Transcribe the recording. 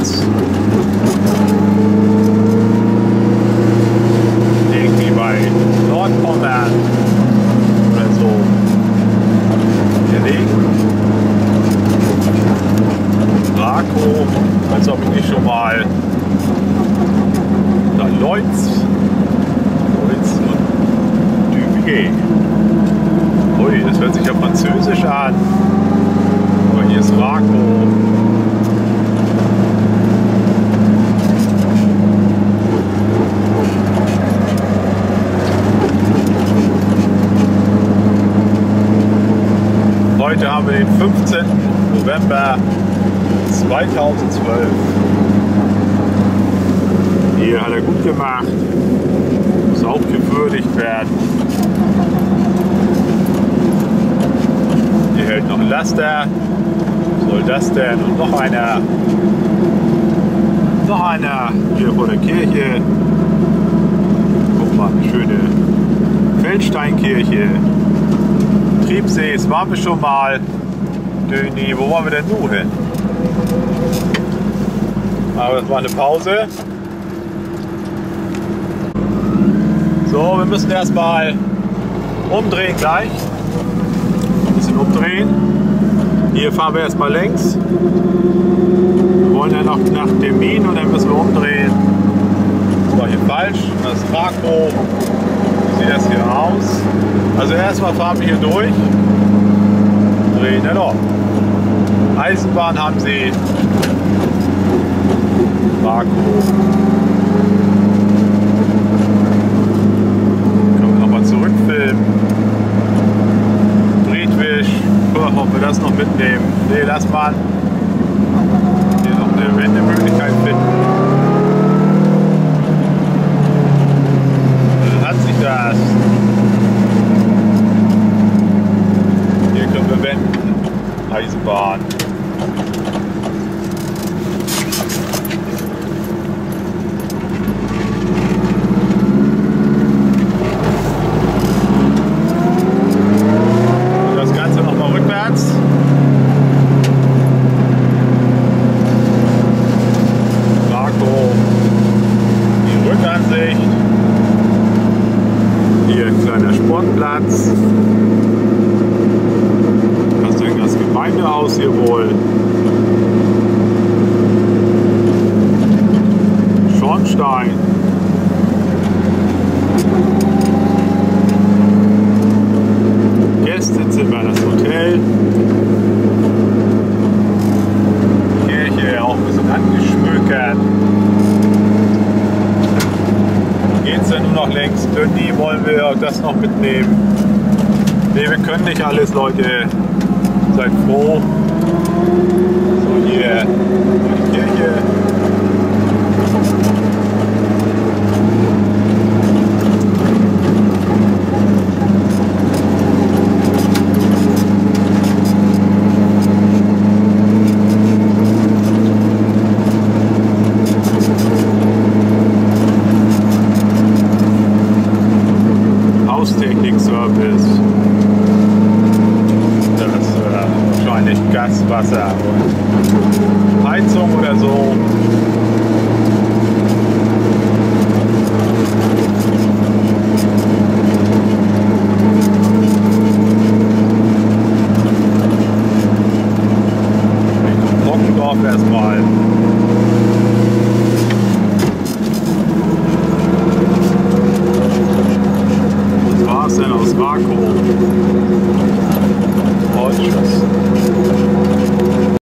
ist. Irgendwie bei Nordpommern oder so gelegen. Rakow, als ob ich nicht schon mal da Leutz und Duvier. Ui, das hört sich ja französisch an. Aber hier ist Rakow. Heute haben wir den 15. November 2012. Hier hat er gut gemacht. Muss auch gewürdigt werden. Hier hält noch ein Laster. Was soll das denn? Und noch einer. Noch einer hier vor der Kirche. Guck mal, eine schöne Feldsteinkirche. Triebsee, das waren wir schon mal. Döni, wo wollen wir denn nun hin? Aber das war eine Pause. So, wir müssen erstmal umdrehen gleich. Ein bisschen umdrehen. Hier fahren wir erstmal längs. Wir wollen ja noch nach Termin und dann müssen wir umdrehen. Das war hier falsch. Das ist Rakow. Wie sieht das hier aus? Also erstmal fahren wir hier durch. Drehen ja doch. Eisenbahn haben sie. Rakow. Können wir nochmal zurückfilmen. Friedrich. Ob wir das noch mitnehmen. Nee, lass mal hier noch eine Wendemöglichkeit finden. Dann hat sich das. Hier können wir wenden. Eisenbahn. Das Ganze nochmal rückwärts. Rakow. Die Rückansicht. Hier ein kleiner Sportplatz. Was ist denn das Gemeindehaus hier wohl? Schornstein. Gästezimmer, das Hotel. Kirche auch ein bisschen angeschmückert. Geht's denn nur noch längs? Dünni, wollen wir das noch mitnehmen? Ne, wir können nicht alles, Leute. Seid froh. So, hier die Kirche. Haustechnik-Service. Das ist wahrscheinlich Gas, Wasser und Heizung oder so. Richtung Brockendorf erstmal. Was denn aus Rakow? Oh, tschüss.